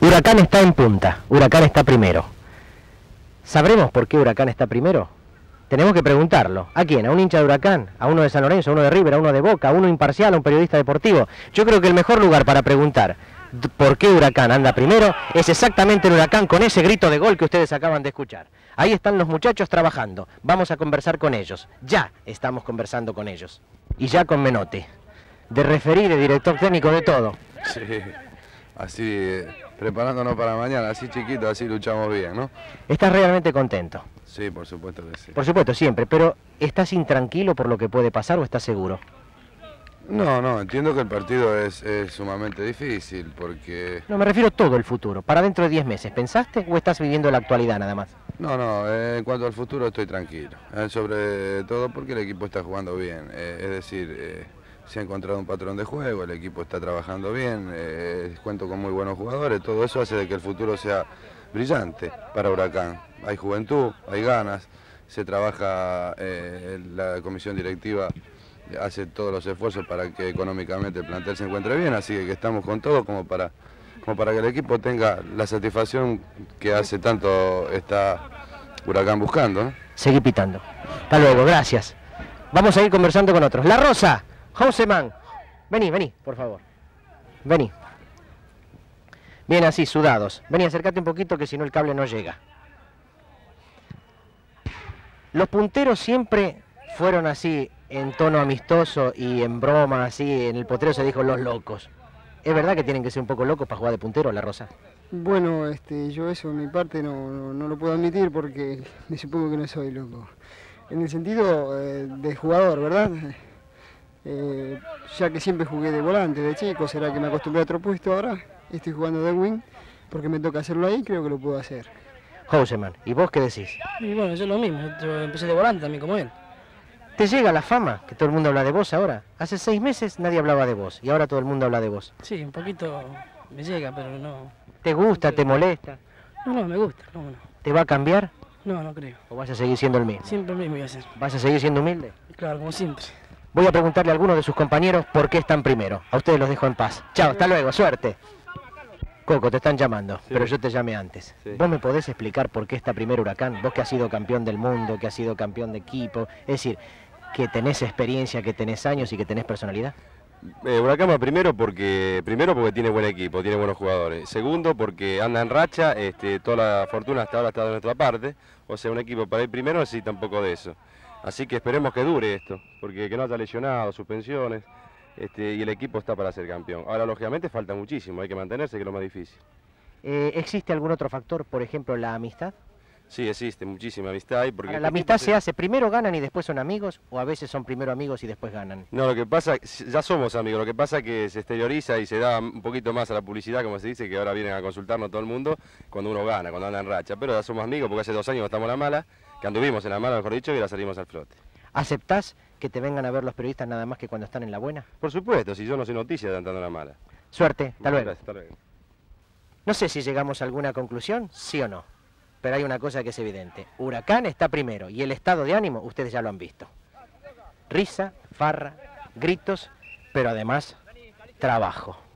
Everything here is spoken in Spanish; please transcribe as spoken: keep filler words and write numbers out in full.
Huracán está en punta, Huracán está primero. ¿Sabremos por qué Huracán está primero? Tenemos que preguntarlo. ¿A quién? ¿A un hincha de Huracán? ¿A uno de San Lorenzo? ¿A uno de River? ¿A uno de Boca? ¿A uno imparcial? ¿A un periodista deportivo? Yo creo que el mejor lugar para preguntar por qué Huracán anda primero es exactamente el Huracán, con ese grito de gol que ustedes acaban de escuchar. Ahí están los muchachos trabajando. Vamos a conversar con ellos. Ya estamos conversando con ellos. Y ya con Menotti. De referí, de director técnico, de todo. Sí, así, eh, preparándonos para mañana, así chiquito, así luchamos bien, ¿no? ¿Estás realmente contento? Sí, por supuesto que sí. Por supuesto, siempre, pero ¿estás intranquilo por lo que puede pasar o estás seguro? No, no, entiendo que el partido es, es sumamente difícil, porque... No, me refiero a todo el futuro, para dentro de diez meses. ¿Pensaste o estás viviendo la actualidad nada más? No, no, eh, en cuanto al futuro estoy tranquilo, eh, sobre todo porque el equipo está jugando bien, eh, es decir, eh, se ha encontrado un patrón de juego, el equipo está trabajando bien, eh, cuento con muy buenos jugadores, todo eso hace de que el futuro sea brillante para Huracán. Hay juventud, hay ganas, se trabaja, eh, la comisión directiva hace todos los esfuerzos para que económicamente el plantel se encuentre bien, así que estamos con todo como para, como para que el equipo tenga la satisfacción que hace tanto está Huracán buscando, ¿no? Seguí pitando. Hasta luego, gracias. Vamos a ir conversando con otros. La Rosa, Houseman, vení, vení, por favor. Vení. Bien así, sudados. Vení, acércate un poquito que si no el cable no llega. Los punteros siempre fueron así, en tono amistoso y en broma, así, en el potrero se dijo los locos. ¿Es verdad que tienen que ser un poco locos para jugar de puntero, La Rosa? Bueno, este, yo eso en mi parte no, no, no lo puedo admitir porque me supongo que no soy loco. En el sentido eh, de jugador, ¿verdad? Eh, ya que siempre jugué de volante, de chico, será que me acostumbré a otro puesto ahora. Estoy jugando de wing porque me toca hacerlo ahí, creo que lo puedo hacer. Houseman, ¿y vos qué decís? Y bueno, yo lo mismo, yo empecé de volante también como él. ¿Te llega la fama que todo el mundo habla de vos ahora? Hace seis meses nadie hablaba de vos y ahora todo el mundo habla de vos. Sí, un poquito me llega, pero no... ¿Te gusta, te molesta? No, no, me gusta, no, no. ¿Te va a cambiar No, no creo. o vas a seguir siendo el mismo? Siempre el mismo voy a hacer. ¿Vas a seguir siendo humilde? Claro, como siempre. Voy a preguntarle a algunos de sus compañeros por qué están primero. A ustedes los dejo en paz. Chao, hasta luego, suerte. Coco, te están llamando, sí, pero yo te llamé antes. Sí. ¿Vos me podés explicar por qué está primero Huracán? Vos que has sido campeón del mundo, que has sido campeón de equipo, es decir, que tenés experiencia, que tenés años y que tenés personalidad. Eh, Huracán va primero porque, primero porque tiene buen equipo, tiene buenos jugadores. Segundo porque anda en racha, este, toda la fortuna hasta ahora está de nuestra parte. O sea, un equipo para ir primero necesita un poco de eso. Así que esperemos que dure esto, porque que no haya lesionados, suspensiones, este, y el equipo está para ser campeón. Ahora, lógicamente, falta muchísimo, hay que mantenerse, que es lo más difícil. Eh, ¿Existe algún otro factor, por ejemplo, la amistad? Sí, existe muchísima amistad. Porque Ahora, ¿la amistad se hace primero ganan y después son amigos o a veces son primero amigos y después ganan? No, lo que pasa, ya somos amigos, lo que pasa es que se exterioriza y se da un poquito más a la publicidad, como se dice, que ahora vienen a consultarnos todo el mundo cuando uno gana, cuando anda en racha. Pero ya somos amigos porque hace dos años estamos en la mala, que anduvimos en la mala, mejor dicho, y ahora salimos al flote. ¿Aceptás que te vengan a ver los periodistas nada más que cuando están en la buena? Por supuesto, si yo no soy noticia de andando en la mala. Suerte, hasta luego. Gracias, hasta luego. No sé si llegamos a alguna conclusión, sí o no. Pero hay una cosa que es evidente. Huracán está primero y el estado de ánimo, ustedes ya lo han visto. Risa, farra, gritos, pero además, trabajo.